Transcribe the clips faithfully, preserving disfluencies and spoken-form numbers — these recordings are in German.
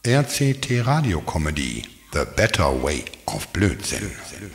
R C T Radio Comedy, The Better Way of Blödsinn.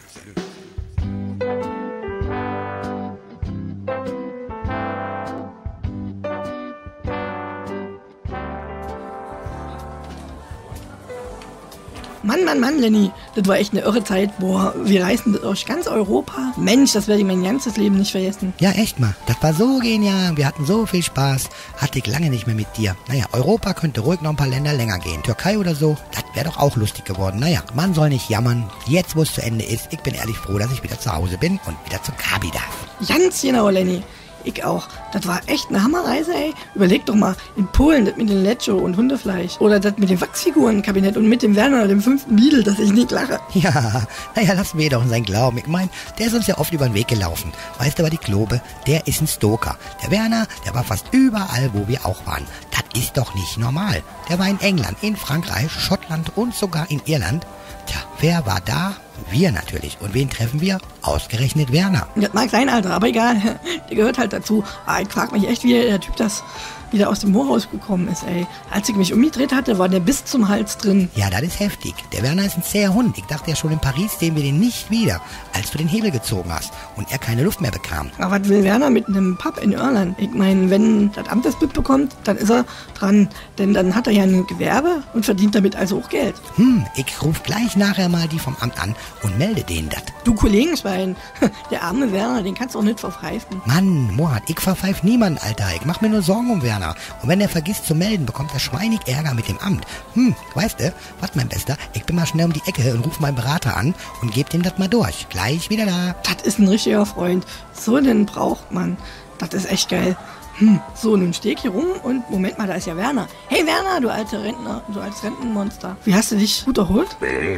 Mann, Mann, Mann, Lenny, das war echt eine irre Zeit. Boah, wir reisten durch ganz Europa. Mensch, das werde ich mein ganzes Leben nicht vergessen. Ja, echt mal. Das war so genial. Wir hatten so viel Spaß. Hatte ich lange nicht mehr mit dir. Naja, Europa könnte ruhig noch ein paar Länder länger gehen. Türkei oder so, das wäre doch auch lustig geworden. Naja, man soll nicht jammern. Jetzt, wo es zu Ende ist, ich bin ehrlich froh, dass ich wieder zu Hause bin und wieder zum Kabi darf. Ganz genau, Lenny. Ich auch. Das war echt eine Hammerreise, ey. Überleg doch mal, in Polen das mit dem Lecho und Hundefleisch. Oder das mit dem Wachsfigurenkabinett und mit dem Werner, dem fünften Beatle, dass ich nicht lache. Ja, naja, lassen wir doch in seinen Glauben. Ich mein, der ist uns ja oft über den Weg gelaufen. Weißt du, aber die Globe, der ist ein Stoker. Der Werner, der war fast überall, wo wir auch waren. Das ist doch nicht normal. Der war in England, in Frankreich, Schottland und sogar in Irland. Tja, wer war da? Wir natürlich. Und wen treffen wir? Ausgerechnet Werner. Das mag sein, Alter, aber egal. Der gehört halt dazu. Aber ich frag mich echt, wie der Typ das wieder aus dem Moor rausgekommen ist, ey. Als ich mich umgedreht hatte, war der bis zum Hals drin. Ja, das ist heftig. Der Werner ist ein zäher Hund. Ich dachte ja schon, in Paris sehen wir den nicht wieder, als du den Hebel gezogen hast und er keine Luft mehr bekam. Aber was will Werner mit einem Pub in Irland? Ich meine, wenn das Amt das mitbekommt, dann ist er dran. Denn dann hat er ja ein Gewerbe und verdient damit also auch Geld. Hm, ich ruf gleich nachher mal die vom Amt an und melde denen das. Du Kollegenschwein, der arme Werner, den kannst du auch nicht verpfeifen. Mann, Mohat, ich verpfeif niemanden, Alter. Ich mach mir nur Sorgen um Werner. Und wenn er vergisst zu melden, bekommt er schweinig Ärger mit dem Amt. Hm, weißt du, was, mein Bester? Ich bin mal schnell um die Ecke und ruf meinen Berater an und geb dem das mal durch. Gleich wieder da. Das ist ein richtiger Freund. So einen braucht man. Das ist echt geil. Hm, so, nun steh ich hier rum und Moment mal, da ist ja Werner. Hey Werner, du alter Rentner, du altes Rentenmonster. Wie hast du dich gut erholt?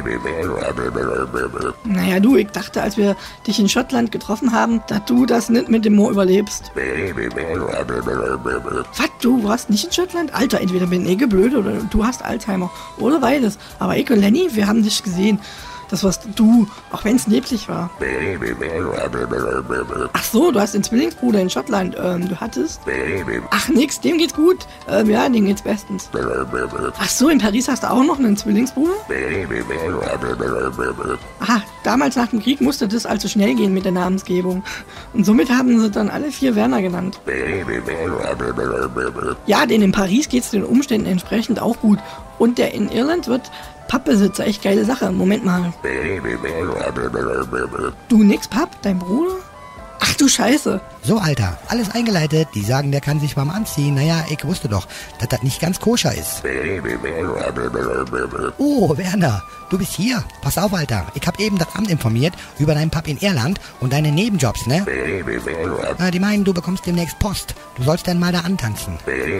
Naja, du, ich dachte, als wir dich in Schottland getroffen haben, dass du das nicht mit dem Moor überlebst. Was, du warst nicht in Schottland? Alter, entweder bin ich blöd oder du hast Alzheimer. Oder beides. Aber ich und Lenny, wir haben dich gesehen. Das warst du, auch wenn es neblig war. Ach so, du hast den Zwillingsbruder in Schottland. Ähm, du hattest? Ach nix, dem geht's gut. Ähm, ja, dem geht's bestens. Ach so, in Paris hast du auch noch einen Zwillingsbruder? Aha, damals nach dem Krieg musste das also schnell gehen mit der Namensgebung. Und somit haben sie dann alle vier Werner genannt. Ja, den in Paris geht's den Umständen entsprechend auch gut. Und der in Irland wird Pappbesitzer, echt geile Sache. Moment mal. Du nix, Papp? Dein Bruder? Ach du Scheiße. So, Alter, alles eingeleitet. Die sagen, der kann sich warm anziehen. Naja, ich wusste doch, dass das nicht ganz koscher ist. Oh, Werner, du bist hier. Pass auf, Alter. Ich hab eben das Amt informiert über deinen Pub in Irland und deine Nebenjobs, ne? Na, die meinen, du bekommst demnächst Post. Du sollst dann mal da antanzen.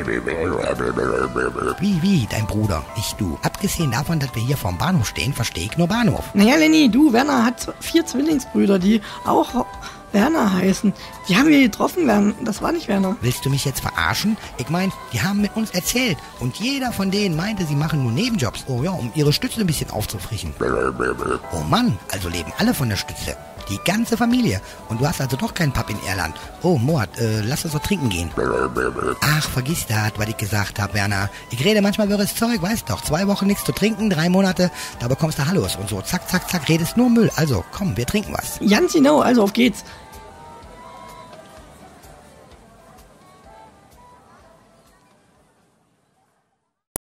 Wie, wie, dein Bruder, nicht du. Abgesehen davon, dass wir hier vorm Bahnhof stehen, verstehe ich nur Bahnhof. Naja, Lenny, du, Werner hat vier Zwillingsbrüder, die auch Werner heißen. Die haben wir getroffen, Werner. Das war nicht Werner. Willst du mich jetzt verarschen? Ich meine, die haben mit uns erzählt. Und jeder von denen meinte, sie machen nur Nebenjobs. Oh ja, um ihre Stütze ein bisschen aufzufrischen. Oh Mann, also leben alle von der Stütze. Die ganze Familie. Und du hast also doch keinen Pub in Irland. Oh, Mord, äh, lass uns doch trinken gehen. Ach, vergiss das, was ich gesagt habe, Werner. Ich rede manchmal wirres Zeug, weißt doch. Zwei Wochen nichts zu trinken, drei Monate, da bekommst du Hallos und so. Zack, zack, zack, redest nur Müll. Also, komm, wir trinken was. Ganz genau, also auf geht's.